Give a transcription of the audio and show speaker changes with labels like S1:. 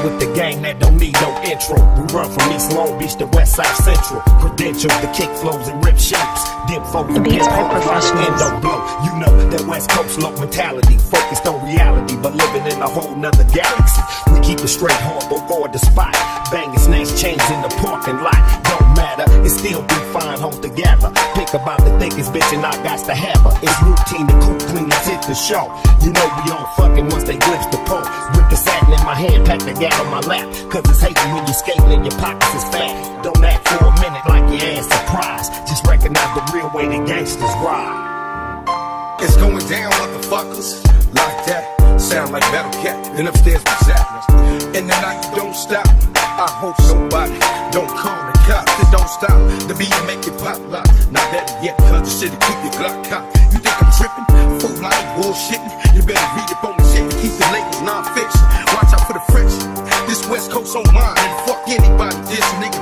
S1: with the gang that don't need no intro. We run from East Long Beach to West Side Central. Credentials, the kick flows and rip shapes. Dip folks and
S2: beats by professionals.
S1: Don't blow. You know that West Coast low mentality, focused on reality, but living in a whole nother galaxy. We keep it straight hard, but go the spot. Banging snatch chains in the parking lot. Don't matter, it still be fine home together. Pick about the thickest bitch and I got to have her. It's routine to cool clean and hit the show. You know we all fucking once they glimpse the pole. With the satin in my hand, pack the gat on my lap. Cause it's hating when you're skating and your pockets is fat. Don't act for a minute like your ass surprised. Just recognize the real way the gangsters ride.
S3: It's going down, motherfuckers. Like that, sound like Battle Cat. And upstairs we sat. In the night you don't stop. I hope somebody don't call the cops. It don't stop. The beat make it pop lock. Not better yet, cause the shit'll keep your Glock cocked. You think I'm tripping? Fool, I ain't bullshitting. You better read up on the shit and keep the labels non-fiction. Watch out for the friction. This West Coast on mine. And fuck anybody, this nigga.